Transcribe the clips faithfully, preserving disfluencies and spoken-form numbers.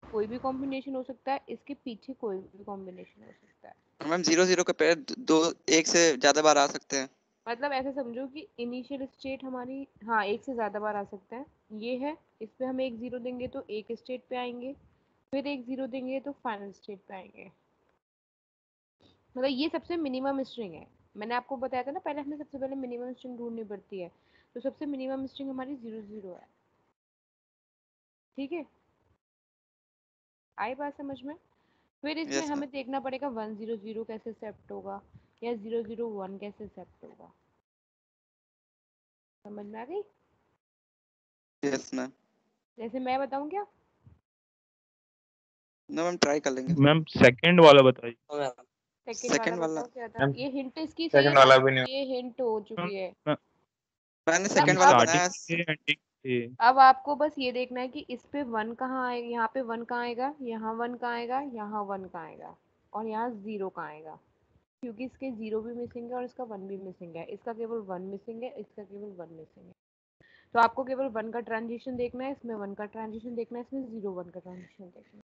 कोई भी कॉम्बिनेशन हो सकता है, इसके पीछे कोई भी कॉम्बिनेशन हो सकता है। मैम जीरो जीरो के पेयर दो एक से ज्यादा बार आ सकते हैं। मतलब ऐसे समझो कि इनिशियल स्टेट हमारी, हाँ, एक से ज़्यादा बार आ सकते हैं, ये है। इस पे हम एक ज़ीरो देंगे तो एक स्टेट पे आएंगे, फिर एक ज़ीरो देंगे तो फाइनल स्टेट पे आएंगे। मतलब ये सबसे मिनिमम स्ट्रिंग है। मैंने आपको बताया था ना पहले, हमें सबसे पहले मिनिमम स्ट्रिंग ढूंढनी पड़ती है, तो सबसे मिनिमम स्ट्रिंग हमारी ज़ीरो ज़ीरो है। ठीक है, आई बात समझ में? फिर इसमें यस मैम। हमें देखना पड़ेगा वन ज़ीरो ज़ीरो कैसे सेप्ट होगा, या ज़ीरो ज़ीरो वन कैसे सेप्ट होगा। समझ में आ गई? Yes ma'am. जैसे मैं बताऊं क्या? नो मैम, ट्राई कर लेंगे। मैम सेकंड वाला बताइए। सेकंड वाला सेकंड वाला बताओ क्या था? मैम ये हिंट इसकी सही है सेकंड ना? वाला भी नहीं। ये हिंट हो चुकी है। मैंने मतलब सेकंड वाला अब बनाया। स्टार्टिंग से एंडिंग से। अब आपको बस ये देखना है कि इस पे वन कहाँ आएगा, यहाँ पे वन कहाँ आएगा, यहाँ वन कहाँ आएगा, यहाँ वन कहाँ आएगा, और यहाँ जीरो कहाँ आएगा। क्योंकि इसके जीरो भी मिसिंग है और इसका वन भी मिसिंग है, इसका केवल वन मिसिंग है, इसका केवल वन मिसिंग है। तो आपको केवल वन का ट्रांजिशन देखना है, इसमें वन का ट्रांजिशन देखना है, इसमें जीरो वन का ट्रांजिशन देखना है।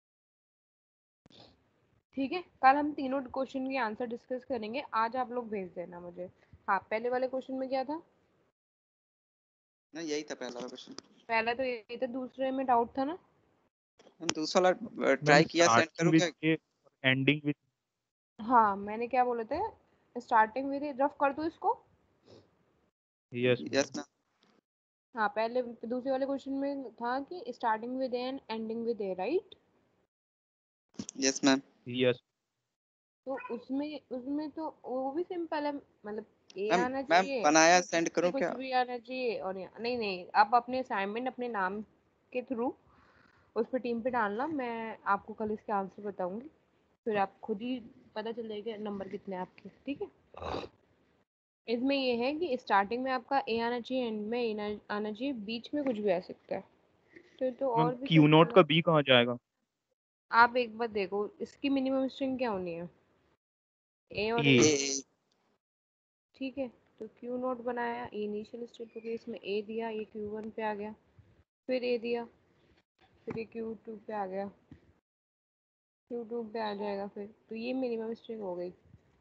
ठीक है, कल हम तीनों क्वेश्चन के आंसर डिस्कस करेंगे, आज आप लोग भेज देना मुझे। हाँ, पहले वाले क्वेश्चन में क्या था? नहीं, यही था पहला क्वेश्चन। पहला तो यही था, दूसरे में डाउट था ना? हम दूसरा वाला मैम ट्राई किया, सेंड स्टार्टिंग करूँ विद क्या? ए और एंडिंग विद। हाँ, मैंने क्या बोले थे? स्टार्टिंग विद, रफ कर दो इसको। Yes yes ma'am. हाँ, पहले दूसरे वाले क्वेश्चन में था कि starting with N ending with A, right? Yes ma'am. Yes तो उसमें उसमें तो वो भी सिंपल है, मतलब ए मैम आना मैम चाहिए, बनाया, सेंड इससे करूँ कुछ क्या? भी आना चाहिए, और यहाँ नहीं नहीं, आप अपने असाइनमेंट अपने नाम के थ्रू उस पर टीम पे डालना, मैं आपको कल इसके आंसर बताऊंगी, फिर आप खुद ही पता चल जाएगा नंबर कितने हैं आपके। ठीक है, इसमें ये है कि स्टार्टिंग में आपका ए आना चाहिए, एंड में ए आना चाहिए, बीच में कुछ भी आ सकता है। तो तो मैम, और भी क्यू सिंपल नोट है। का बी कहाँ जाएगा? आप एक बार देखो, इसकी मिनिमम स्ट्रिंग क्या होनी है? ए और ए। ए। ए। ठीक है, तो क्यू नोट बनाया, इनिशियल स्टेट पे इसमें ए दिया, ये क्यू वन पे आ गया, फिर ए दिया, फिर ये क्यू टू पे आ गया, क्यू टू पे आ जाएगा, फिर तो ये मिनिमम स्ट्रिंग हो गई।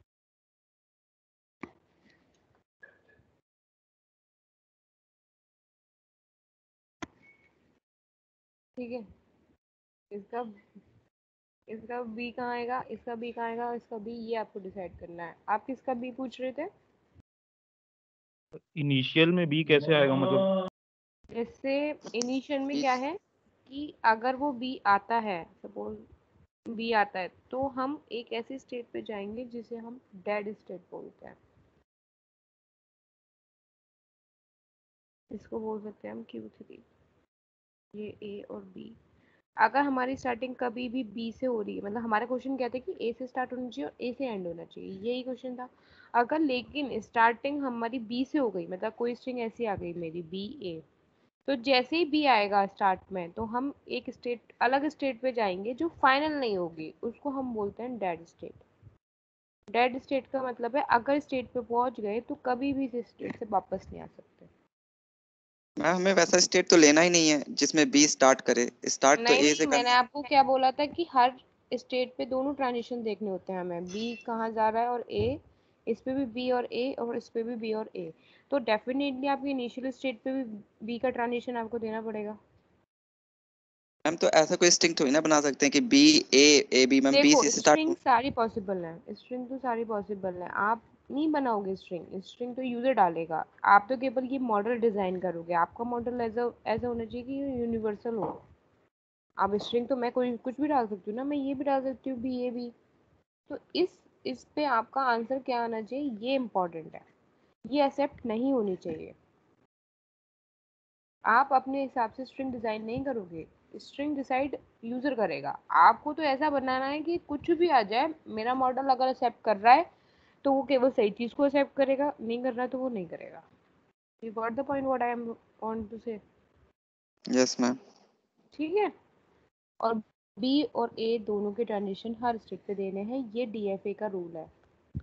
ठीक है, इसका इसका बी कहाँ आएगा, इसका बी कहाँ आएगा, इसका बी, ये आपको डिसाइड करना है। आप किसका बी पूछ रहे थे? इनिशियल में बी कैसे आएगा मतलब? जैसे इनिशियल में क्या इस है कि अगर वो बी आता है, सपोज बी आता है, तो हम एक ऐसी स्टेट पे जाएंगे जिसे हम डेड स्टेट बोलते हैं। इसको बोल सकते हैं हम क्यू थ्री। ये ए और बी, अगर हमारी स्टार्टिंग कभी भी बी से हो रही है, मतलब हमारा क्वेश्चन क्या था कि ए से स्टार्ट होना चाहिए और ए से एंड होना चाहिए, यही क्वेश्चन था। अगर लेकिन स्टार्टिंग हमारी बी से हो गई, मतलब कोई स्ट्रिंग ऐसी आ गई मेरी बी ए, तो जैसे ही बी आएगा स्टार्ट में, तो हम एक स्टेट, अलग स्टेट पे जाएंगे जो फाइनल नहीं होगी, उसको हम बोलते हैं डेड स्टेट। डेड स्टेट का मतलब है अगर स्टेट पे पहुंच गए तो कभी भी इस स्टेट से वापस नहीं आ सकते। मैम, हमें वैसा स्टेट तो लेना ही नहीं है जिसमें बी स्टार्ट करे, स्टार्ट तो नहीं ए नहीं, से मैंने करना आपको क्या बोला था कि हर स्टेट पे दोनों ट्रांजिशन देखने होते हैं हमें, बी कहाँ जा रहा है और ए, इस पे भी बी और ए और इस पे भी बी और ए, तो डेफिनेटली आपकी इनिशियल स्टेट पे भी बी का ट्रांजिशन आपको देना पड़ेगा। है। मैम तो ऐसा कोई स्ट्रिंग थोड़ी ना बना सकते हैं कि B A A B, ma'am B देखो, से स्टार्ट स्ट्रिंग हो। सारी पॉसिबल है, स्ट्रिंग तो सारी पॉसिबल है, आप नहीं बनाओगे स्ट्रिंग, स्ट्रिंग तो यूजर डालेगा, आप तो केवल ये मॉडल डिजाइन करोगे, आपका मॉडल ऐसा ऐसा होना चाहिए कि यूनिवर्सल हो। अब स्ट्रिंग तो मैं कोई कुछ भी डाल सकती हूँ ना, मैं ये भी डाल सकती हूँ बी, ये भी। तो इस इस पे आपका आंसर क्या आना चाहिए, ये इम्पोर्टेंट है, ये एक्सेप्ट नहीं होनी चाहिए। आप अपने हिसाब से स्ट्रिंग डिजाइन नहीं करोगे, स्ट्रिंग डिसाइड यूजर करेगा। आपको तो ऐसा बनाना है कि कुछ भी आ जाए, मेरा मॉडल अगर एक्सेप्ट कर रहा है तो वो केवल सही चीज को एक्सेप्ट करेगा, नहीं कर रहा है तो वो नहीं करेगा। You got the point what I am want to say? Yes ma'am. ठीक है, और बी और ए दोनों के ट्रांजिशन हर स्टेट पे देने हैं, ये डीएफए का रूल है।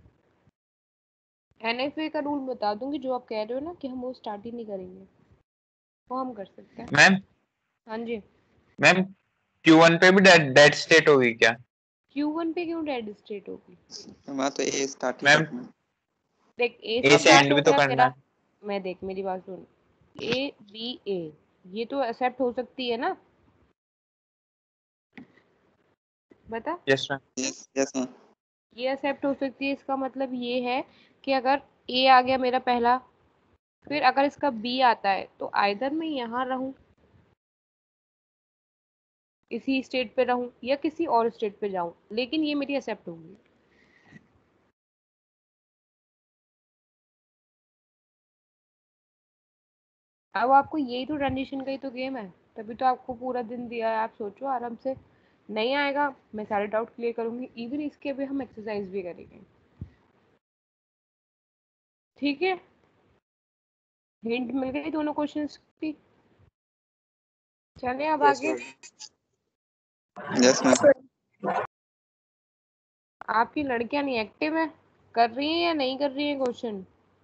एनएफए का रूल बता दूंगी, जो आप कह रहे हो ना कि हम वो स्टार्ट ही नहीं करेंगे, वो हम कर सकते हैं। मैम हाँ जी। मैम क्यू वन पे भी डेड स्टेट होगी क्या? क्यू वन पे क्यों डेड स्टेट होगी? वहाँ तो ए स्टार्ट ही मैम करना है। देख ए ए से से स्टार्ट एंड हो भी तो गया करना तेरा। है। मैं देख, मेरी बात सुन, ए बी ए, ये तो एक्सेप्ट हो सकती है ना, बता। Yes ma'am. Yes yes ma'am. ये एक्सेप्ट हो सकती है, इसका मतलब ये है कि अगर ए आ गया मेरा पहला, फिर अगर इसका बी आता है तो आइदर मैं यहाँ रहूं, इसी स्टेट पे रहूं, या किसी और स्टेट पे जाऊं, लेकिन ये मेरी एक्सेप्ट होगी। अब आपको यही तो ट्रांजिशन का ही तो गेम है, तभी तो आपको पूरा दिन दिया है, आप सोचो आराम से। नहीं आएगा, मैं सारे डाउट क्लियर करूंगी, इवन इसके भी हम एक्सरसाइज भी करेंगे, ठीक है। हिंट मिल गई दोनों क्वेश्चंस की। चले अब आगे। Yes ma'am. आपकी लड़कियां नहीं एक्टिव है, कर रही हैं या नहीं कर रही हैं क्वेश्चन?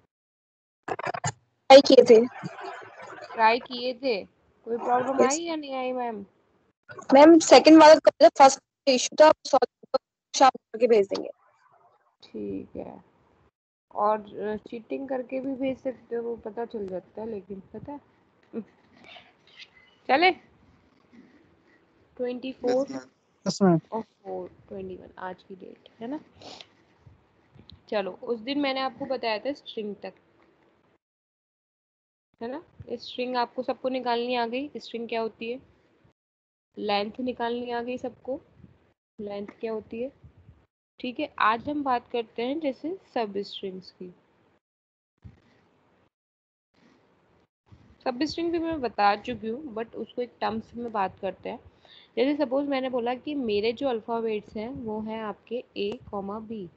ट्राई किए थे ट्राई किए थे, कोई प्रॉब्लम आई यस या नहीं आई मैम? मैम। सेकंड वाला तो फर्स्ट इशू था, सॉल्व शाम करके भेज देंगे। ठीक है, और चीटिंग करके भी भेज सकते हो, वो पता चल जाता है, लेकिन पता है। हम्म, चले। Twenty four yes ma'am. Yes ma'am. और फोर ट्वेंटी वन आज की डेट है ना। चलो, उस दिन मैंने आपको बताया था स्ट्रिंग तक, है ना। स्ट्रिंग आपको सबको निकालनी आ गई, स्ट्रिंग क्या होती है, लेंथ निकालनी आ गई सबको, लेंथ क्या होती है, ठीक है। आज हम बात करते हैं जैसे सब स्ट्रिंग्स की। सब स्ट्रिंग भी मैं बता चुकी हूँ, बट उसको एक टर्म्स में बात करते हैं। जैसे सपोज मैंने बोला कि मेरे जो अल्फ़ाबेट्स हैं वो हैं आपके ए कॉमा बी।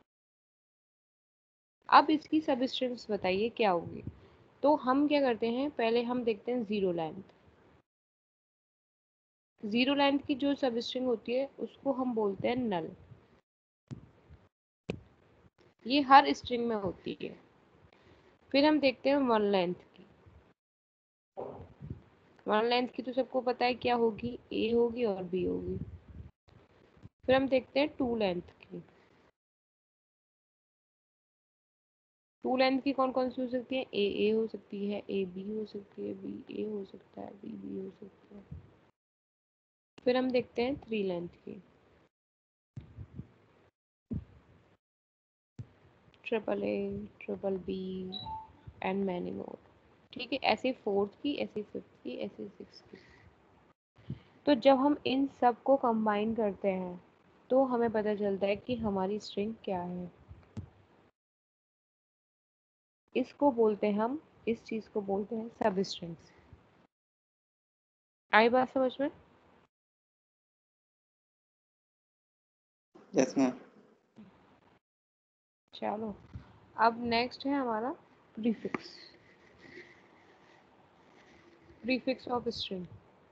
अब इसकी सब स्ट्रिंग्स बताइए क्या होगी। तो हम क्या करते हैं, पहले हम देखते हैं जीरो लेंथ। जीरो लेंथ की जो सब स्ट्रिंग होती है उसको हम बोलते हैं नल। ये हर स्ट्रिंग में होती है। फिर हम देखते हैं वन लेंथ की। वन लेंथ की तो सबको पता है क्या होगी, ए होगी और बी होगी। फिर हम देखते हैं टू लेंथ की। टू लेंथ की कौन कौन सी हो सकती है, ए ए हो सकती है, ए बी हो सकती है, बी ए हो सकता है, बी बी हो सकता है। फिर हम देखते हैं थ्री लेंथ की। Triple A, triple B and many more, ठीक है। ऐसे फोर्थ की, ऐसे फिफ्थ की, ऐसे सिक्स की। तो जब हम इन सब को कंबाइन करते हैं तो हमें पता चलता है कि हमारी स्ट्रिंग क्या है। इसको बोलते हैं हम, इस चीज को बोलते हैं सब स्ट्रिंग्स। आई बात समझ में? Yes ma'am. चलो, अब नेक्स्ट है हमारा प्रीफिक्स। Prefix of string.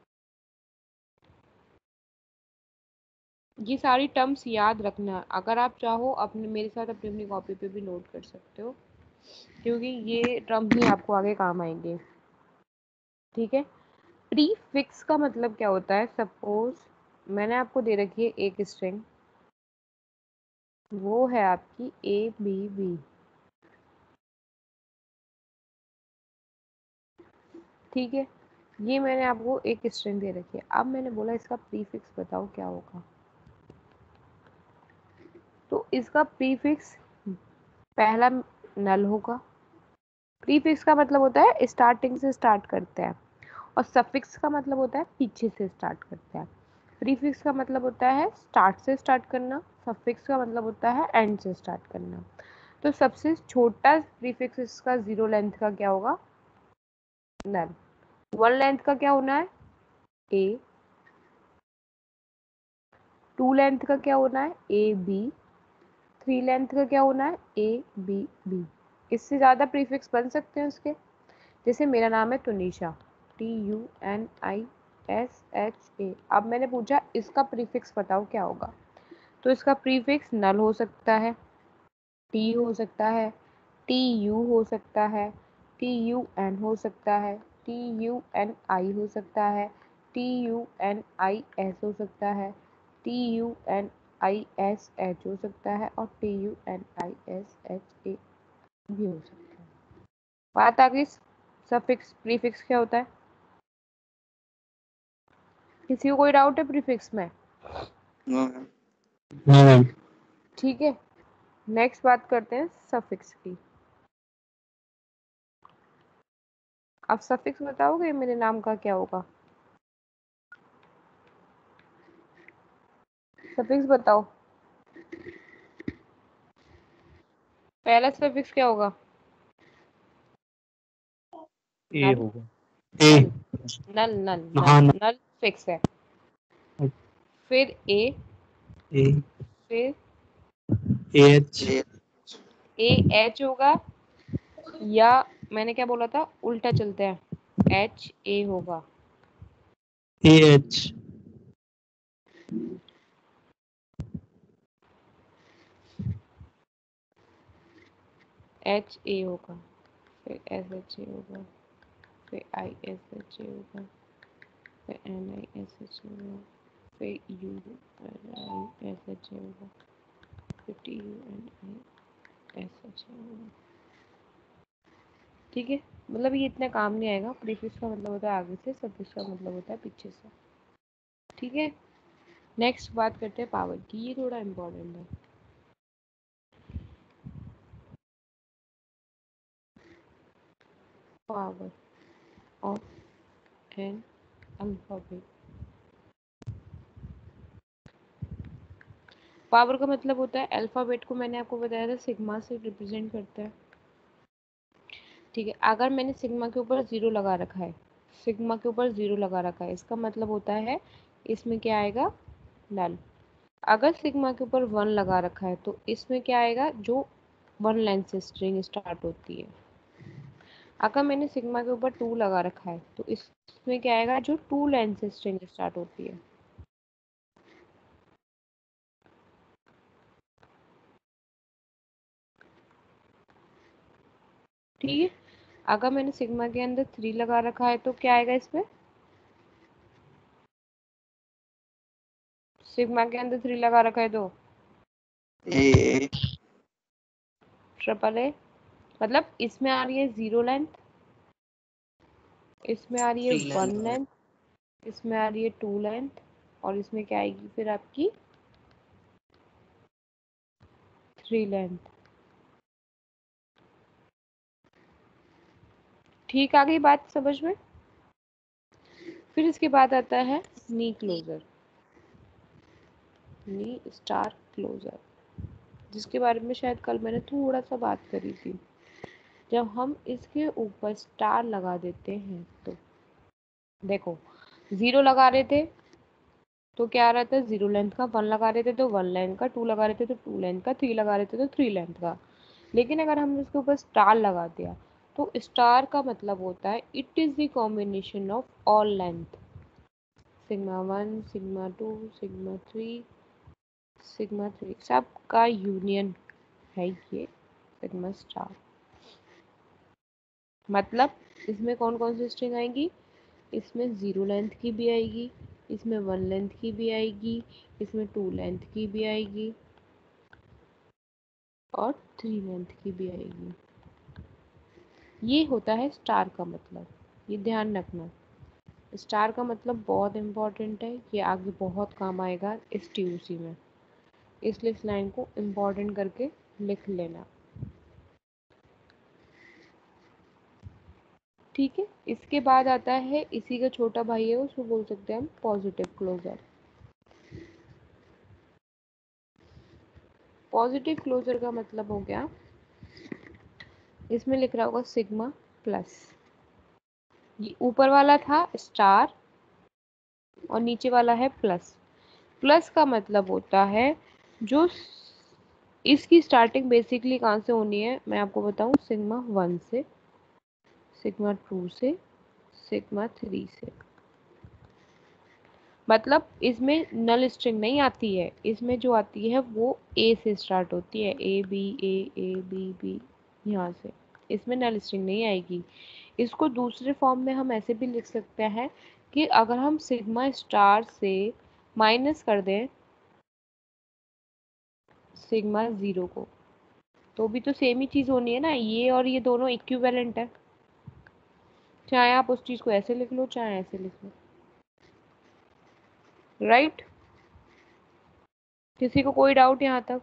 ये सारी टर्म्स याद रखना, अगर आप चाहो अपने मेरे साथ अपनी अपनी कॉपी पे भी नोट कर सकते हो, क्योंकि ये टर्म्स ही आपको आगे काम आएंगे, ठीक है। प्रीफिक्स का मतलब क्या होता है, सपोज मैंने आपको दे रखी है एक स्ट्रिंग, वो है आपकी ए बी बी, ठीक है। ये मैंने आपको एक स्ट्रिंग दे रखी है, अब मैंने बोला इसका प्रीफिक्स बताओ क्या होगा। तो इसका प्रीफिक्स पहला नल होगा। प्रीफिक्स का मतलब होता है स्टार्टिंग से स्टार्ट करते हैं, और सफिक्स का मतलब होता है पीछे से स्टार्ट करते हैं। प्रीफिक्स का मतलब होता है स्टार्ट से स्टार्ट करना, सफिक्स का मतलब होता है एंड से स्टार्ट करना। तो सबसे छोटा प्रीफिक्स इसका जीरो लेंथ का क्या होगा, नल। वन लेंथ का क्या होना है, ए। टू लेंथ का क्या होना है, ए बी। थ्री लेंथ का क्या होना है, ए बी बी। इससे ज़्यादा प्रीफिक्स बन सकते हैं उसके, जैसे मेरा नाम है Tunisha, T U N I S H A. अब मैंने पूछा इसका प्रीफिक्स बताओ क्या होगा, तो इसका प्रीफिक्स नल हो सकता है, टी हो सकता है, टी यू हो सकता है, टी यू एन हो सकता है, टी यू एन आई हो सकता है, T U N I S हो सकता है, T U N I S H हो सकता है और T U N I S H A भी हो सकता है। बात आ गई सफिक्स प्रीफिक्स क्या होता है? किसी को कोई डाउट है प्रीफिक्स में? No ma'am. No ma'am. ठीक है, नेक्स्ट बात करते हैं सफिक्स की। आप सफिक्स बताओगे मेरे नाम का क्या होगा? सफिक्स बताओ, पहला सफिक्स क्या होगा? ए नल होगा। ए। नल नल हाँ, नल नल फिक्स है। फिर ए, ए फिर एच ए ए एच होगा, या मैंने क्या बोला था, उल्टा चलते हैं, एच ए होगा। ए एच एच ए होगा, फिर एस एच ए होगा, फिर आई एस एच ए होगा, फिर N I S H A होगा, फिर U I S H A होगा, फिर T U N I S H A होगा। ठीक है, मतलब ये इतना काम नहीं आएगा। प्रीफिक्स का मतलब होता है आगे से, सफिक्स का मतलब होता है पीछे से। ठीक है, नेक्स्ट बात करते हैं पावर की, ये थोड़ा इम्पोर्टेंट है। Power of an alphabet. Power का मतलब होता है, अल्फाबेट को मैंने आपको बताया था सिग्मा से रिप्रेजेंट करता है। ठीक है, अगर मैंने सिग्मा के ऊपर जीरो लगा रखा है, सिग्मा के ऊपर जीरो लगा रखा है, इसका मतलब होता है इसमें क्या आएगा, नल। अगर सिग्मा के ऊपर वन लगा रखा है तो इसमें क्या आएगा, जो वन लाइन से स्ट्रिंग स्टार्ट होती है। अगर मैंने सिग्मा के ऊपर टू लगा रखा है तो इसमें क्या आएगा, जो टू लाइन से स्ट्रिंग स्टार्ट होती है। ठीक है, अगर मैंने सिग्मा के अंदर थ्री लगा रखा है तो क्या आएगा इसमें, सिग्मा के अंदर थ्री लगा रखा है तो ए ट्रिपल ए, मतलब इसमें आ रही है जीरो लेंथ, इसमें आ रही है वन लेंथ, इसमें आ रही है टू लेंथ, और इसमें क्या आएगी फिर आपकी थ्री लेंथ। ठीक, आ गई बात समझ में? फिर इसके बाद आता है नी क्लोजर, नी स्टार क्लोजर, जिसके बारे में शायद कल मैंने थोड़ा सा बात करी थी। जब हम इसके ऊपर स्टार लगा देते हैं तो देखो, जीरो लगा रहे थे तो क्या आ रहा था, जीरो लेंथ का, वन लगा रहे थे तो वन लेंथ का, टू लगा रहे थे तो टू लेंथ का, थ्री लगा रहे थे तो थ्री लेंथ का। लेकिन अगर हमने इसके ऊपर स्टार लगा दिया तो स्टार का मतलब होता है it is the combination of all length, sigma one, sigma two, sigma three, sigma three, सब का यूनियन है ये सिग्मा स्टार। मतलब इसमें कौन कौन सी स्ट्रिंग आएगी, इसमें जीरो लेंथ की भी आएगी, इसमें वन लेंथ की भी आएगी, इसमें टू लेंथ की भी आएगी और थ्री लेंथ की भी आएगी। ये होता है स्टार का मतलब, ये ध्यान रखना। स्टार का मतलब बहुत इम्पोर्टेंट है, ये आगे बहुत काम आएगा इस टी यू सी में, इसलिए इस लाइन को इम्पोर्टेंट करके लिख लेना। ठीक है, इसके बाद आता है, इसी का छोटा भाई है, उसको बोल सकते हैं हम पॉजिटिव क्लोजर। पॉजिटिव क्लोजर का मतलब हो गया, इसमें लिख रहा होगा सिग्मा प्लस, ये ऊपर वाला था स्टार और नीचे वाला है प्लस। प्लस का मतलब होता है जो इसकी स्टार्टिंग बेसिकली कहाँ से होनी है, मैं आपको बताऊं, सिग्मा वन से, सिग्मा टू से, सिग्मा थ्री से। मतलब इसमें नल स्ट्रिंग नहीं आती है, इसमें जो आती है वो ए से स्टार्ट होती है, A B A A B B, यहाँ से। इसमें नल स्ट्रिंग नहीं आएगी। इसको दूसरे फॉर्म में हम ऐसे भी लिख सकते हैं कि अगर हम सिग्मा स्टार से माइनस कर दें सिग्मा जीरो को तो भी तो सेम ही चीज होनी है ना, ये और ये दोनों इक्विवेलेंट है। चाहे आप उस चीज को ऐसे लिख लो चाहे ऐसे लिख लो, राइट? किसी को कोई डाउट यहाँ तक?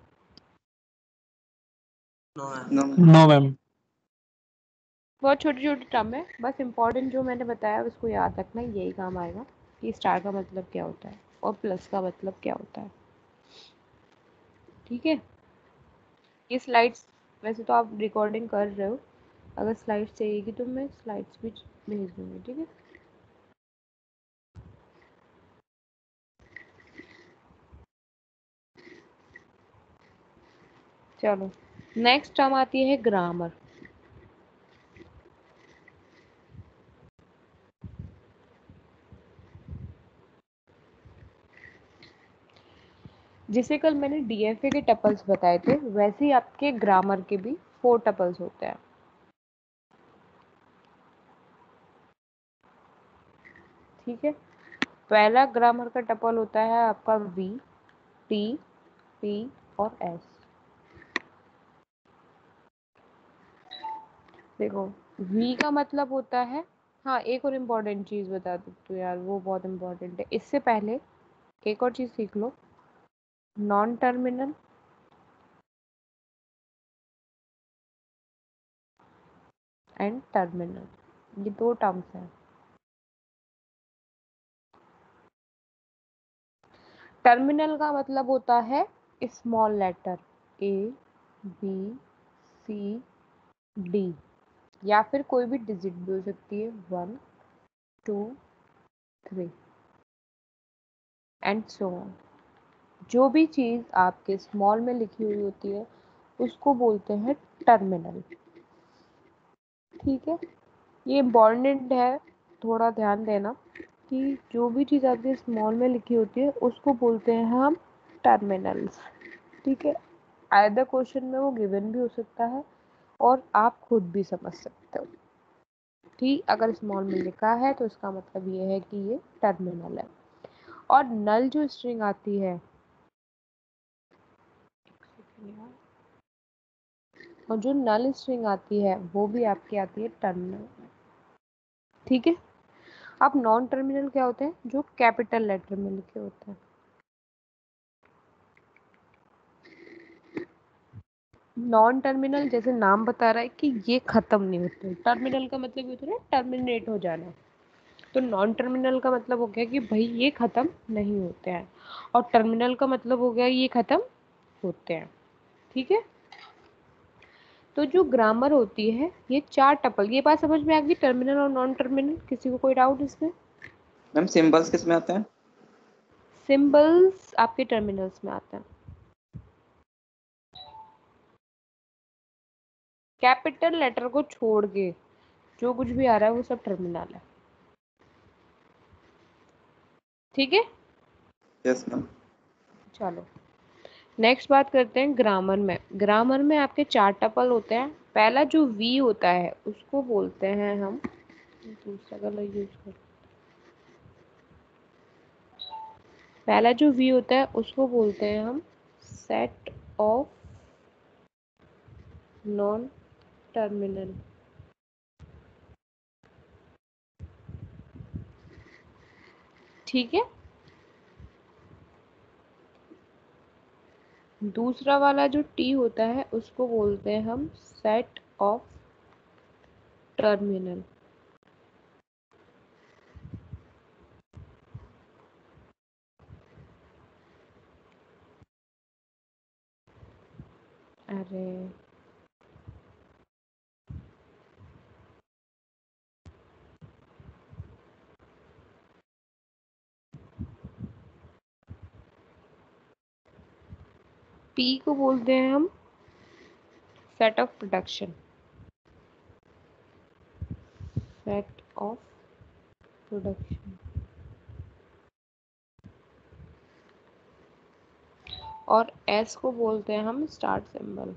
No no ma'am. बहुत छोटी छोटी टर्म है, बस इम्पोर्टेंट जो मैंने बताया उसको याद रखना, यही काम आएगा कि स्टार का मतलब क्या होता है और प्लस का मतलब क्या होता है। ठीक है, ये स्लाइड्स वैसे तो आप रिकॉर्डिंग कर रहे हो, अगर स्लाइड्स चाहिएगी तो मैं स्लाइड्स भी भेज दूंगी। ठीक है, चलो नेक्स्ट टर्म आती है ग्रामर। जिसे कल मैंने डीएफए के टपल्स बताए थे, वैसे ही आपके ग्रामर के भी फोर टपल्स होते हैं। ठीक है, पहला ग्रामर का टपल होता है आपका वी, टी, पी और एस। देखो वी का मतलब होता है, हाँ एक और इम्पोर्टेंट चीज बता दो तो यार, वो बहुत इम्पोर्टेंट है। इससे पहले एक और चीज सीख लो, नॉन टर्मिनल एंड टर्मिनल, ये दो टर्म्स हैं। टर्मिनल का मतलब होता है small letter A, B, C, D, या फिर कोई भी डिजिट भी हो सकती है, one, two, three and so on. जो भी चीज आपके स्मॉल में लिखी हुई होती है उसको बोलते हैं टर्मिनल। ठीक है, ये इम्पोर्टेंट है, थोड़ा ध्यान देना कि जो भी चीज़ आपके स्मॉल में लिखी होती है उसको बोलते हैं हम टर्मिनल्स। ठीक है, आइदर क्वेश्चन में वो गिवन भी हो सकता है और आप खुद भी समझ सकते हो। ठीक, अगर स्मॉल में लिखा है तो इसका मतलब ये है कि ये टर्मिनल है। और नल जो स्ट्रिंग आती है, और जो नल स्ट्रिंग आती है वो भी आपकी आती है टर्मिनल। ठीक है, अब नॉन टर्मिनल क्या होते हैं? जो कैपिटल लेटर में लिखे होते हैं। नॉन टर्मिनल जैसे नाम बता रहा है कि ये खत्म नहीं होते। टर्मिनल का मतलब होता है ना टर्मिनेट हो जाना, तो नॉन टर्मिनल का मतलब हो गया कि भाई ये खत्म नहीं होते हैं, और टर्मिनल का मतलब हो गया ये खत्म होते हैं। ठीक है, तो जो ग्रामर होती है ये चार टपल, ये बात समझ में आ गई टर्मिनल और नॉन टर्मिनल? किसी को कोई डाउट इसमें? मैम सिंबल्स किस में आते हैं? सिंबल्स आपके टर्मिनल्स में आते हैं। कैपिटल लेटर को छोड़ के जो कुछ भी आ रहा है वो सब टर्मिनल है। ठीक है, यस मैम। चलो नेक्स्ट बात करते हैं ग्रामर में। ग्रामर में आपके चार टपल होते हैं। पहला जो वी होता है उसको बोलते हैं हम, दूसरा कलर यूज कर, पहला जो वी होता है उसको बोलते हैं हम सेट ऑफ नॉन टर्मिनल। ठीक है, दूसरा वाला जो टी होता है उसको बोलते हैं हम सेट ऑफ टर्मिनल। अरे पी को बोलते हैं हम set of production, set of production. और एस को बोलते हैं हम स्टार्ट सिंबल।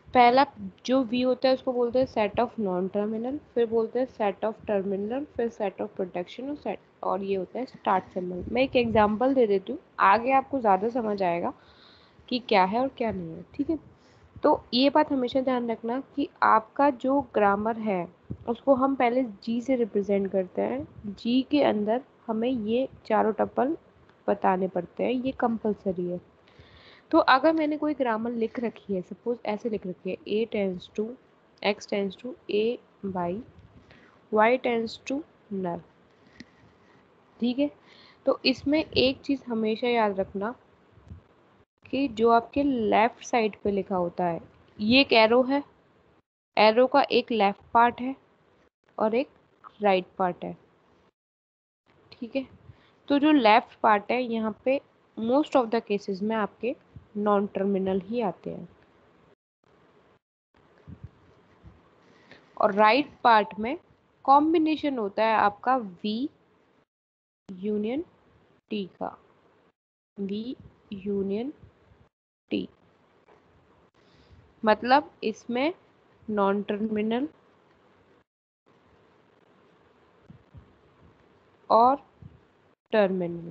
पहला जो वी होता है उसको बोलते हैं सेट ऑफ नॉन टर्मिनल, फिर बोलते हैं सेट ऑफ टर्मिनल, फिर सेट ऑफ प्रोटेक्शन और सेट, और ये होता है स्टार्ट सिंबल। मैं एक एग्जांपल दे देती हूँ, आगे आपको ज़्यादा समझ आएगा कि क्या है और क्या नहीं है, ठीक है। तो ये बात हमेशा ध्यान रखना कि आपका जो ग्रामर है उसको हम पहले जी से रिप्रेजेंट करते हैं, जी के अंदर हमें ये चारों टपल बताने पड़ते हैं, ये कंपलसरी है। तो अगर मैंने कोई ग्रामर लिख रखी है, सपोज ऐसे लिख रखी है, A tends to X tends to A by Y tends to नर, ठीक है। तो इसमें एक चीज़ हमेशा याद रखना कि जो आपके लेफ्ट साइड पे लिखा होता है, ये एक एरो है, एरो का एक लेफ्ट पार्ट है और एक राइट पार्ट है, ठीक है। तो जो लेफ्ट पार्ट है यहाँ पे मोस्ट ऑफ द केसेस में आपके नॉन टर्मिनल ही आते हैं, और राइट पार्ट में कॉम्बिनेशन होता है आपका वी यूनियन टी का, वी यूनियन टी, मतलब इसमें नॉन टर्मिनल और टर्मिनल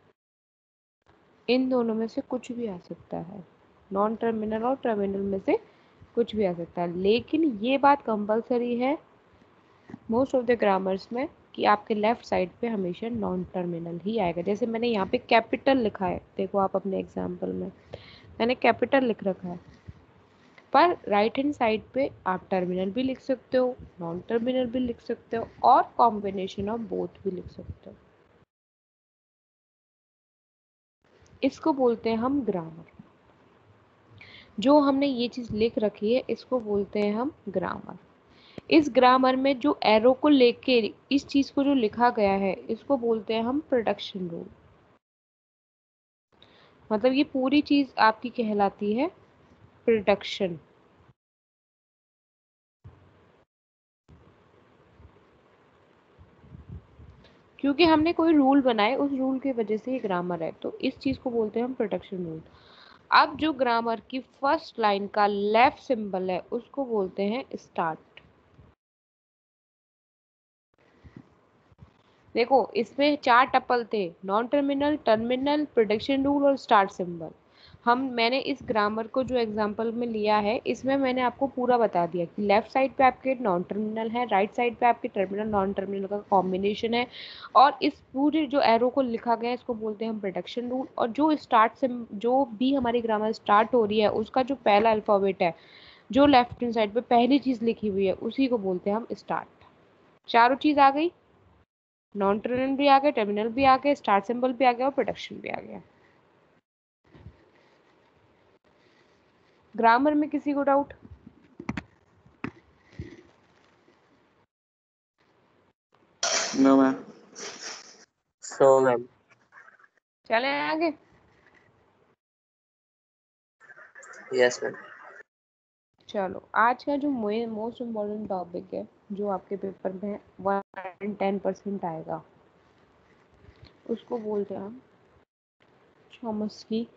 इन दोनों में से कुछ भी आ सकता है, नॉन टर्मिनल और टर्मिनल में से कुछ भी आ सकता है। लेकिन ये बात कंपलसरी है मोस्ट ऑफ द ग्रामर्स में कि आपके लेफ्ट साइड पे हमेशा नॉन टर्मिनल ही आएगा। जैसे मैंने यहाँ पे कैपिटल लिखा है, देखो आप अपने एग्जाम्पल में मैंने कैपिटल लिख रखा है, पर राइट हैंड साइड पे आप टर्मिनल भी लिख सकते हो, नॉन टर्मिनल भी लिख सकते हो और कॉम्बिनेशन ऑफ बोथ भी लिख सकते हो। इसको बोलते हैं हम ग्रामर। जो हमने ये चीज लिख रखी है इसको बोलते हैं हम ग्रामर। इस ग्रामर में जो एरो को लेके इस चीज को जो लिखा गया है इसको बोलते हैं हम प्रोडक्शन रूल। मतलब ये पूरी चीज आपकी कहलाती है प्रोडक्शन। क्योंकि हमने कोई रूल बनाए, उस रूल की वजह से ये ग्रामर है, तो इस चीज को बोलते हैं हम प्रोडक्शन रूल। अब जो ग्रामर की फर्स्ट लाइन का लेफ्ट सिंबल है उसको बोलते हैं स्टार्ट। देखो इसमें चार टपल थे, non terminal, terminal, production rule और स्टार्ट सिंबल। हम मैंने इस ग्रामर को जो एग्जांपल में लिया है इसमें मैंने आपको पूरा बता दिया कि लेफ्ट साइड पे आपके नॉन टर्मिनल है, राइट साइड पे आपके टर्मिनल नॉन टर्मिनल का कॉम्बिनेशन है, और इस पूरे जो एरो को लिखा गया है इसको बोलते हैं हम प्रोडक्शन रूल। और जो स्टार्ट से जो भी हमारी ग्रामर स्टार्ट हो रही है उसका जो पहला अल्फाबेट है जो लेफ्ट हैंड साइड पे पहली चीज लिखी हुई है उसी को बोलते हैं हम स्टार्ट। चारों चीज आ गई, नॉन टर्मिनल भी आ गया, टर्मिनल भी आ गया, स्टार्ट सिंबल भी आ गया और प्रोडक्शन भी आ गया। ग्रामर में किसी को doubt? No ma'am. So ma'am. चले आगे। Yes ma'am. चलो आज का जो मोस्ट इम्पोर्टेंट टॉपिक है जो आपके पेपर में वन टेन परसेंट आएगा उसको बोलते हैं हम Chomsky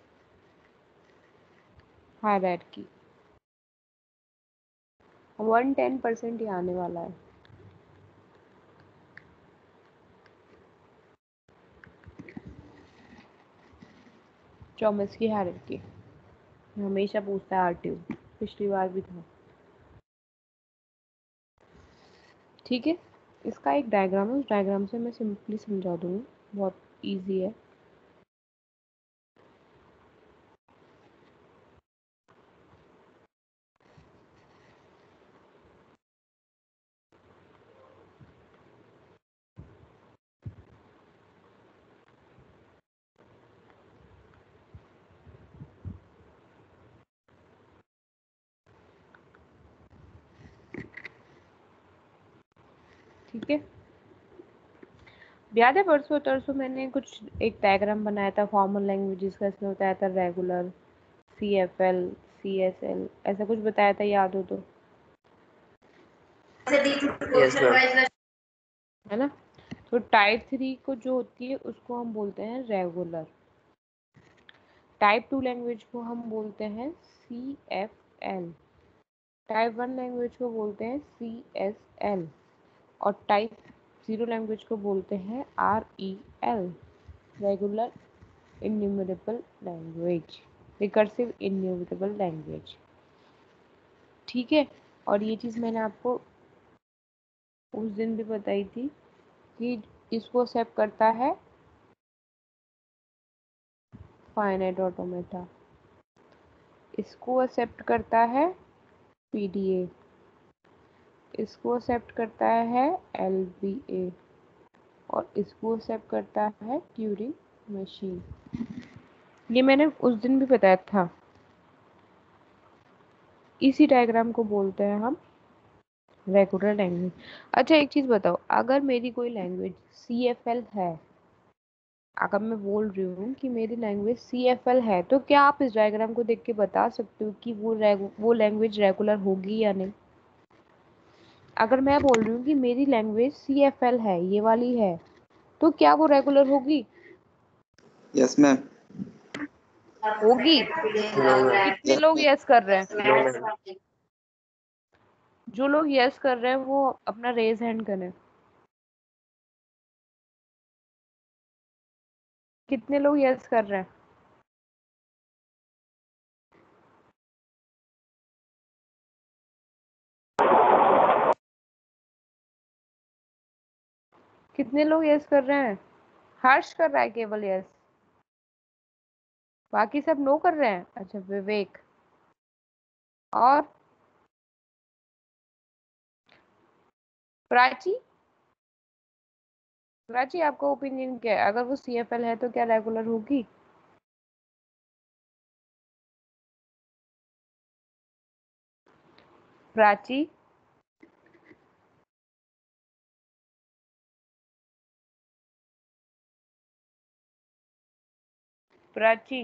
hierarchy. One ten percent ही आने वाला है। चॉम्स्की हायरार्की हमेशा पूछता है आरटीयू, पिछली बार भी था, ठीक है। इसका एक डायग्राम है, उस डायग्राम से मैं सिंपली समझा दूंगी, बहुत इजी है। ठीक है, याद है परसों तरसों मैंने कुछ एक डायग्राम बनाया था फॉर्मल लैंग्वेजेस का, इसमें बताया था regular, C F L, C S L, ऐसा कुछ बताया था, याद हो तो? Yes ma'am. है ना। तो टाइप थ्री को जो होती है उसको हम बोलते हैं रेगुलर, टाइप टू लैंग्वेज को हम बोलते हैं C F L, type one language को बोलते हैं सी एस एल और टाइप जीरो लैंग्वेज को बोलते हैं R E L, regular enumerable language, recursive enumerable language. ठीक है, और ये चीज़ मैंने आपको उस दिन भी बताई थी कि इसको एक्सेप्ट करता है फाइनाइट ऑटोमेटा, इसको एक्सेप्ट करता है पी डी ए, इसको एक्सेप्ट करता है एल बी ए और इसको एक्सेप्ट करता है ट्यूरिंग मशीन। ये मैंने उस दिन भी बताया था। इसी डायग्राम को बोलते हैं हम रेगुलर लैंग्वेज। अच्छा एक चीज़ बताओ, अगर मेरी कोई लैंग्वेज सी एफ एल है, अगर मैं बोल रही हूँ कि मेरी लैंग्वेज सी एफ एल है, तो क्या आप इस डायग्राम को देख के बता सकते हो कि वो वो लैंग्वेज रेगुलर होगी या नहीं? अगर मैं बोल रही हूँ कि मेरी लैंग्वेज सी एफ एल है, ये वाली है, तो क्या वो रेगुलर होगी? Yes ma'am. होगी? No ma'am. कितने लोग यस कर रहे हैं? No ma'am. जो लोग यस कर रहे हैं वो अपना रेज हैंड करें। कितने लोग यस कर रहे हैं? कितने लोग यस कर रहे हैं? हर्ष कर रहा है केवल यस, बाकी सब नो कर रहे हैं। अच्छा विवेक और प्राची, प्राची आपका ओपिनियन क्या है? अगर वो सी एफ एल है तो क्या रेगुलर होगी? प्राची, प्राची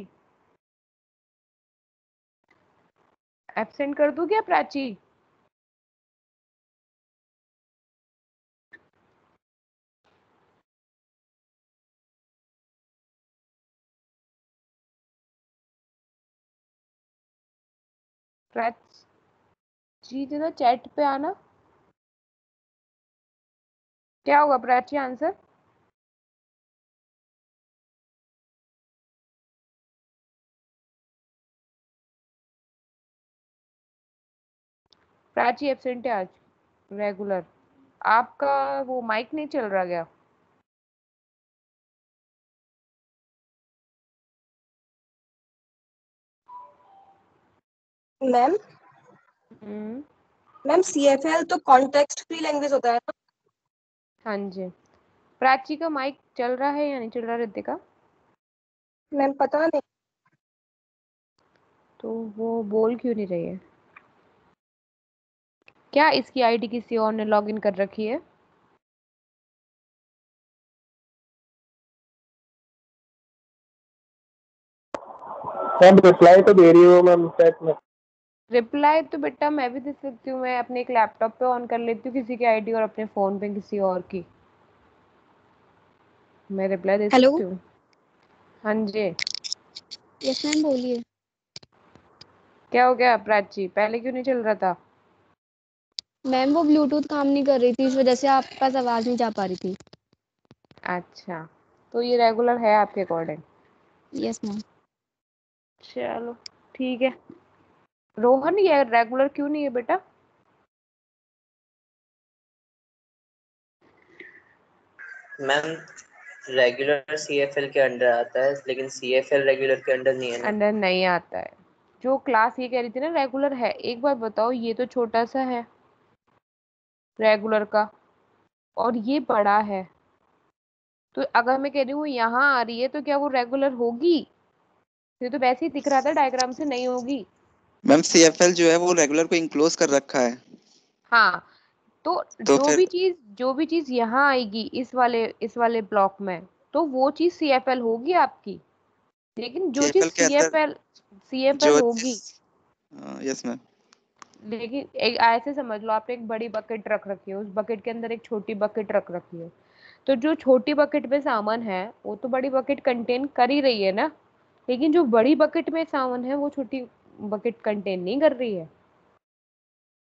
एब्सेंट कर दूं क्या प्राची? प्राची जरा चैट पे आना। क्या होगा प्राची आंसर? प्राची एब्सेंट है आज, रेगुलर। आपका वो माइक नहीं चल रहा क्या? Ma'am hmm, ma'am C F L तो कॉन्टेक्स्ट फ्री लैंग्वेज होता है ना? हाँ जी। प्राची का माइक चल रहा है या नहीं चल रहा रितिका? मैम पता नहीं। तो वो बोल क्यों नहीं रही है? क्या इसकी आईडी किसी और ने लॉगिन कर रखी है? मैम रिप्लाई तो दे रही हो मैम चैट में। रिप्लाई तो बेटा मैं भी दे सकती हूँ, मैं अपने एक लैपटॉप पे ऑन कर लेती हूँ किसी की आईडी और अपने फोन पे किसी और की, मैं रिप्लाई दे हेलो। सकती हूँ। हाँ जी। यस मैम बोलिए। क्या हो गया प्राची, पहले क्यों नहीं चल रहा था? मैम वो ब्लूटूथ काम नहीं कर रही थी, इस वजह से आपके पास आवाज नहीं जा पा रही थी। अच्छा, तो ये रेगुलर है आपके अकॉर्डिंग? Yes ma'am. चलो ठीक है। रोहन ये रेगुलर क्यों नहीं है बेटा? Ma'am regular C F L के अंडर आता है, लेकिन सी एफ एल रेगुलर के अंडर नहीं है ना। अंडर नहीं आता है। जो क्लास ये कह रही थी ना रेगुलर है, एक बात बताओ, ये तो छोटा सा है रेगुलर का और ये बड़ा है, तो अगर मैं कह रही हूँ यहाँ आ रही है तो क्या वो रेगुलर होगी? ये तो वैसे ही दिख रहा था डायग्राम से, नहीं होगी। मैम सी एफ एल जो है वो रेगुलर को इंक्लोज कर रखा है। हाँ, तो तो जो फिर भी चीज जो भी चीज यहाँ आएगी इस वाले इस वाले ब्लॉक में, तो वो चीज सी एफ एल होगी आपकी। लेकिन जो चीज सी एफ एल के सी एफ अंदर एल सी एफ एल जो होगी, यस मैम। लेकिन एक ऐसे समझ लो आपने एक बड़ी बकेट रख रखी है, उस बकेट के अंदर एक छोटी बकेट रख रखी है, तो जो छोटी बकेट में सामान है वो तो बड़ी बकेट कंटेन कर ही रही है ना, लेकिन जो बड़ी बकेट में सामान है वो छोटी बकेट कंटेन नहीं कर रही है।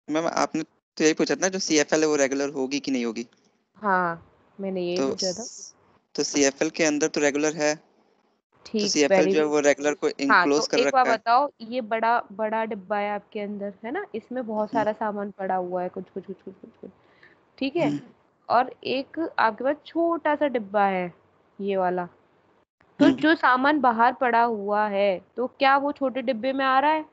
मैम आपने तो यही पूछा था ना, जो सी एफ एल है वो रेगुलर होगी कि नहीं होगी? हाँ मैंने यही तो पूछा था। तो सी एफ एल के अंदर तो रेगुलर है, तो ठीक, सी एफ एल वेरी जो है गुड। वो रेगुलर को हाँ इनक्लोज तो कर एक बार रखा है। बताओ, ये बड़ा बड़ा डिब्बा है आपके अंदर है ना, इसमें बहुत हम्म, सारा सामान पड़ा हुआ है, कुछ कुछ कुछ कुछ कुछ कुछ ठीक है। हम्म, और एक आपके पास छोटा सा डिब्बा है, ये वाला। तो हम्म। जो सामान बाहर पड़ा हुआ है, तो क्या वो छोटे डिब्बे में आ रहा है?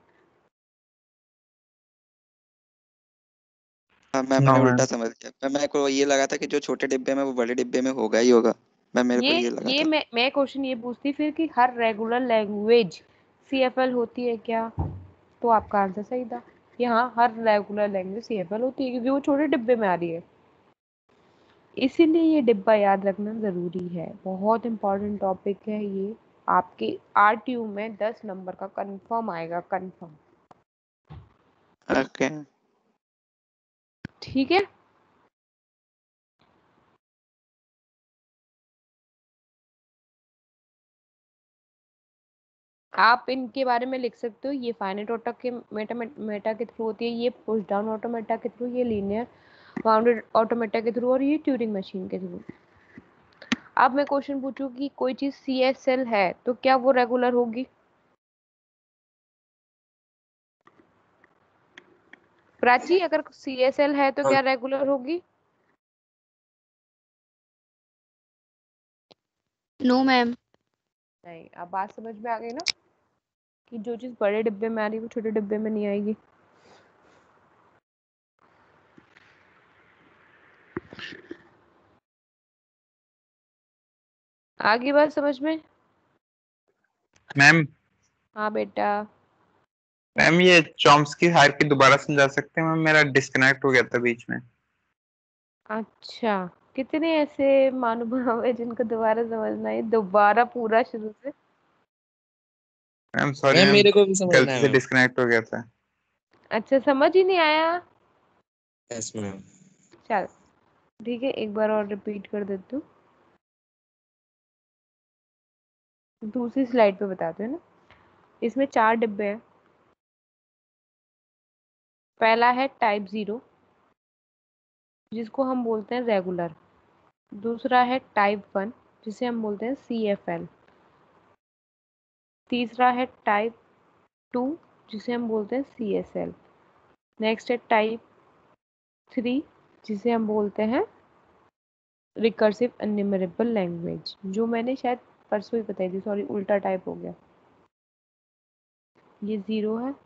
हाँ मैम, नो मैंने मैम। उल्टा समझ लिया। मैं मेरे को ये लगा था कि जो छोटे डिब्बे में वो बड़े डिब्बे में होगा ही होगा। मैं मेरे को ये ये लगा ये था। मैं मैं क्वेश्चन ये पूछती फिर कि हर regular language C F L होती है क्या? तो आपका आंसर सही था कि हाँ, हर regular language C F L होती है, क्योंकि वो छोटे डिब्बे में आ रही है। इसीलिए ये डिब्बा याद रखना जरूरी है, बहुत इंपॉर्टेंट टॉपिक है ये। आपके आर टी यू में दस नंबर का कंफर्म आएगा, कंफर्म। ओके। ठीक है। आप इनके बारे में लिख सकते हो, ये फाइनाइट ऑटो के मेटा मेटा के थ्रू होती है, ये पुश डाउन ऑटोमेटा के थ्रू, ये लीनियर बाउंडेड ऑटोमेटा के थ्रू, और ये ट्यूरिंग मशीन के थ्रू। अब मैं क्वेश्चन पूछूं कि कोई चीज सी एस एल है तो क्या वो रेगुलर होगी? प्राची, अगर सी एस एल है तो क्या रेगुलर होगी? No ma'am. नहीं। अब बात समझ में आ गई ना कि जो चीज बड़े डिब्बे में आ रही है वो छोटे डिब्बे में नहीं आएगी। आगे बात समझ में? मैम हाँ बेटा। मैम ये चॉम्स्की हायरार्की दोबारा समझा सकते हैं मैम? मेरा डिस्कनेक्ट हो गया था बीच में। अच्छा, कितने ऐसे महानुभाव है जिनको दोबारा समझना है, दोबारा पूरा शुरू से? मैम सॉरी मैम मैम, मेरे को भी समझना गलती है से मैम। डिस्कनेक्ट हो गया था। अच्छा, समझ ही नहीं आया? Yes ma'am. चल ठीक है, एक बार और रिपीट कर देती हूँ, दूसरी स्लाइड पे बताते हैं ना। इसमें चार डिब्बे हैं। पहला है टाइप जीरो, जिसको हम बोलते हैं रेगुलर। दूसरा है टाइप वन, जिसे हम बोलते हैं सी एफ एल। तीसरा है टाइप टू, जिसे हम बोलते हैं सी एस एल। नेक्स्ट है टाइप थ्री, जिसे हम बोलते हैं रिकर्सिव अनन्यूमरेबल लैंग्वेज, जो मैंने शायद परसों ही बताई थी, सॉरी उल्टा टाइप हो गया। ये जीरो है,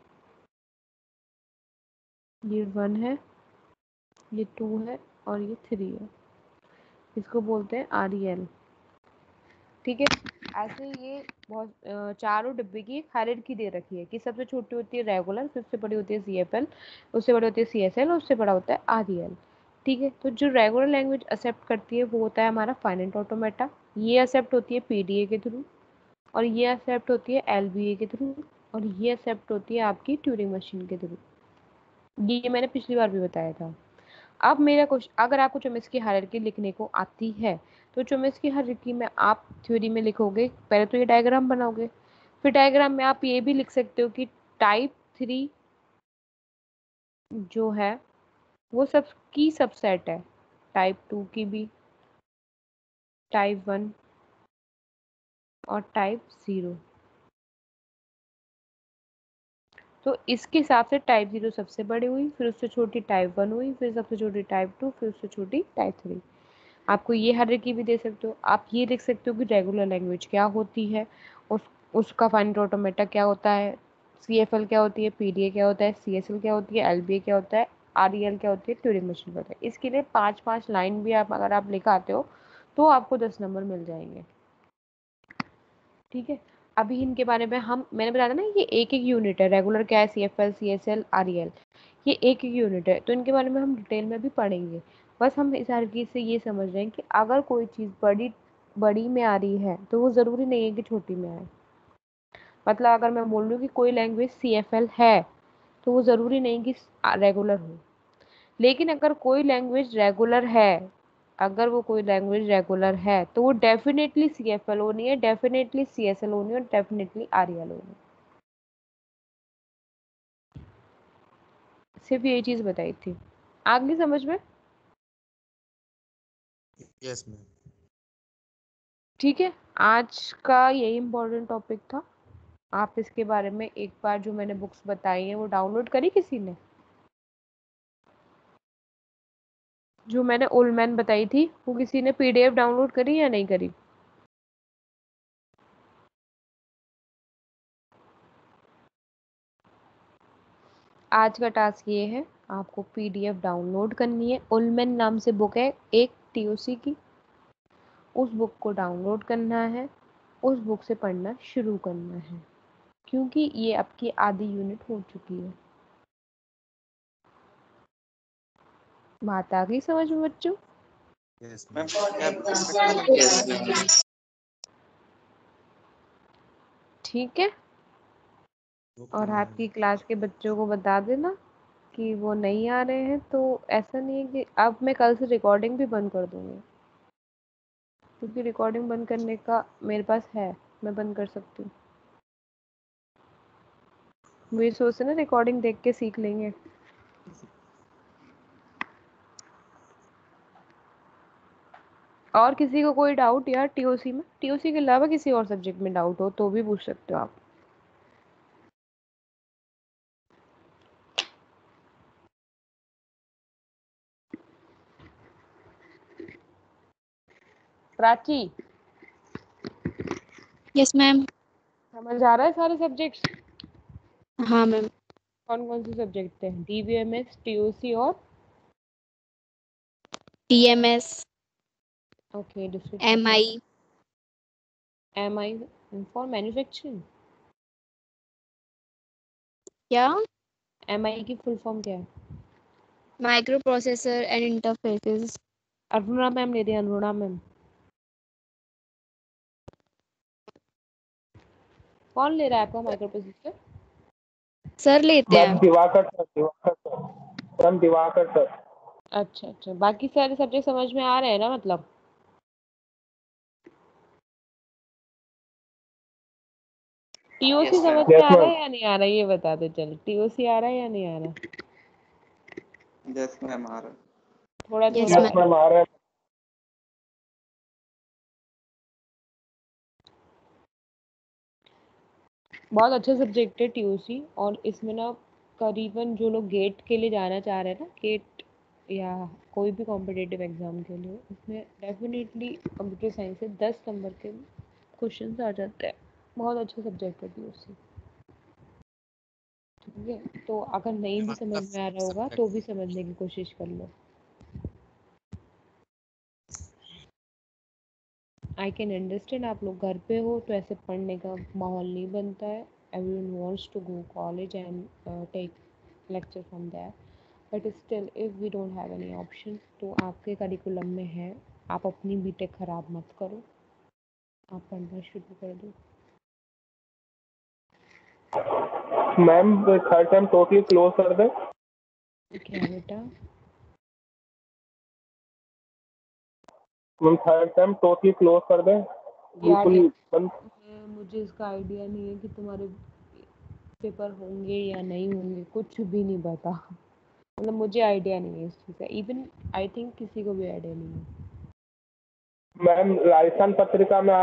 ये वन है, ये टू है, और ये थ्री है। इसको बोलते हैं आर ई एल। ठीक है। ऐसे ये बहुत अ, चारों डिब्बे की एक हायरार्की दे रखी है कि सबसे छोटी होती है रेगुलर, फिर उससे बड़ी होती है सी एफ एल, उससे बड़ी होती है सी एस एल, और उससे बड़ा होता है आर ई एल। ठीक है। तो जो रेगुलर लैंग्वेज एक्सेप्ट करती है वो होता है हमारा फाइनाइट ऑटोमेटा। ये एक्सेप्ट होती है पी डी ए के थ्रू, और ये एक्सेप्ट होती है एल बी ए के थ्रू, और ये एक्सेप्ट होती है आपकी ट्यूरिंग मशीन के थ्रू। ये मैंने पिछली बार भी बताया था। अब मेरा क्वेश्चन, अगर आपको चॉम्स्की हायरार्की लिखने को आती है तो चॉम्स्की हायरार्की में आप थ्योरी में लिखोगे, पहले तो ये डायग्राम बनाओगे, फिर डायग्राम में आप ये भी लिख सकते हो कि टाइप थ्री जो है वो सब की सबसेट है, टाइप टू की भी, टाइप वन और टाइप जीरो। तो इसके हिसाब से टाइप जीरो सबसे बड़ी हुई, फिर उससे छोटी टाइप वन हुई, फिर सबसे छोटी टाइप टू, फिर उससे छोटी टाइप थ्री। आपको ये हायरार्की भी दे सकते हो। आप ये लिख सकते हो कि रेगुलर लैंग्वेज क्या होती है, उस उसका फाइनाइट ऑटोमेटा क्या होता है, सी एफ एल क्या होती है, पी डी ए क्या होता है, सी एस एल क्या होती है, एल बी ए क्या होता है, आर ई एल क्या होती है, ट्यूरिंग मशीन क्या होता है। इसके लिए पाँच पाँच लाइन भी आप अगर आप लिखाते हो तो आपको दस नंबर मिल जाएंगे। ठीक है। अभी इनके बारे में हम, मैंने बताया था ना ये एक एक यूनिट है, रेगुलर क्या है, C F L, C S L, R E L, ये एक एक यूनिट है, तो इनके बारे में हम डिटेल में भी पढ़ेंगे। बस हम इस हरकत से ये समझ रहे हैं कि अगर कोई चीज़ बड़ी बड़ी में आ रही है तो वो ज़रूरी नहीं है कि छोटी में आए। मतलब अगर मैं बोल रही हूँ कि कोई लैंग्वेज सी एफ एल है तो वो ज़रूरी नहीं कि रेगुलर हो। लेकिन अगर कोई लैंग्वेज रेगुलर है, अगर वो कोई लैंग्वेज रेगुलर है तो वो डेफिनेटली सी एफ एल होनी है, डेफिनेटली सी एस एल होनी है, और डेफिनेटली आर ई एल होनी है। सिर्फ ये चीज बताई थी। आगे समझ में? Yes ma'am. ठीक है, आज का यही इम्पोर्टेंट टॉपिक था। आप इसके बारे में एक बार जो मैंने बुक्स बताई हैं वो डाउनलोड करी किसी ने? जो मैंने ओल्डमैन बताई थी वो किसी ने पीडीएफ डाउनलोड करी या नहीं करी? आज का टास्क ये है, आपको पीडीएफ डाउनलोड करनी है। ओल्डमैन नाम से बुक है एक टीओसी की, उस बुक को डाउनलोड करना है, उस बुक से पढ़ना शुरू करना है, क्योंकि ये आपकी आधी यूनिट हो चुकी है। बात आ गई समझ में बच्चों? Yes ma'am ma'am. क्या बता सकते यस मैम। ठीक है, और आपकी क्लास के बच्चों को बता देना कि वो नहीं आ रहे हैं। तो ऐसा नहीं है कि अब मैं कल से रिकॉर्डिंग भी बंद कर दूंगी, क्योंकि रिकॉर्डिंग बंद करने का मेरे पास है, मैं बंद कर सकती हूँ। मुझे सोचते ना रिकॉर्डिंग देख के सीख लेंगे। और किसी को कोई डाउट यार टीओसी में, टीओसी के अलावा किसी और सब्जेक्ट में डाउट हो तो भी पूछ सकते हो आप। Prachi, yes ma'am. समझ आ रहा है सारे सब्जेक्ट्स? हाँ मैम। कौन कौन से सब्जेक्ट थे? डीबीएमएस, टीओसी और TMS, okay district MI, MI for manufacturing. क्या? एमआई की फुल फॉर्म क्या है? Micro processor and interfaces. Aruna ma'am ले रही है, अरुणा मैम। कौन ले रहा है आपका माइक्रो प्रोसेसर? सर लेते मैम हैं। Divakar sir, Divakar sir, ma'am Divakar sir. अच्छा अच्छा, बाकी सारे सब्जेक्ट समझ में आ रहे हैं ना? मतलब टीओसी Yes, समझ ma'am. में यस आ रहा मैम। है या नहीं आ रहा है ये बता दो। चलो टीओसी आ रहा है या नहीं आ रहा? यस मैम आ रहा थोड़ा यस थोड़ा। यस मैम आ रहा है। बहुत अच्छा सब्जेक्ट है टीओसी, और इसमें ना करीबन जो लोग गेट के लिए जाना चाह रहे हैं ना, गेट या कोई भी कॉम्पिटिटिव एग्जाम के लिए, इसमें डेफिनेटली कंप्यूटर साइंस से दस नंबर के क्वेश्चंस आ जाते हैं। बहुत अच्छा सब्जेक्ट है टीओसी। ठीक है, तो अगर नहीं भी समझ में आ रहा होगा तो भी समझने की कोशिश कर लो। आई कैन अंडरस्टैंड, आप लोग घर पे हो तो ऐसे पढ़ने का माहौल नहीं बनता है। Everyone wants to go college and take lecture from there, but still if we don't have any option, तो आपके करिकुलम में है, आप अपनी बीटेक खराब मत करो, आप पढ़ना शुरू कर दो। Ma'am third time totally close कर दे। क्या बेटा? Ma'am third time totally close कर दे, यार बिल्कुल देख, बंद। मैं- मुझे इसका आइडिया नहीं है कि तुम्हारे पेपर होंगे या नहीं होंगे, कुछ भी नहीं पता। मतलब मुझे आइडिया नहीं है इस चीज़ का, इवन आई थिंक किसी को भी आइडिया नहीं है। मैम राजस्थान पत्रिका में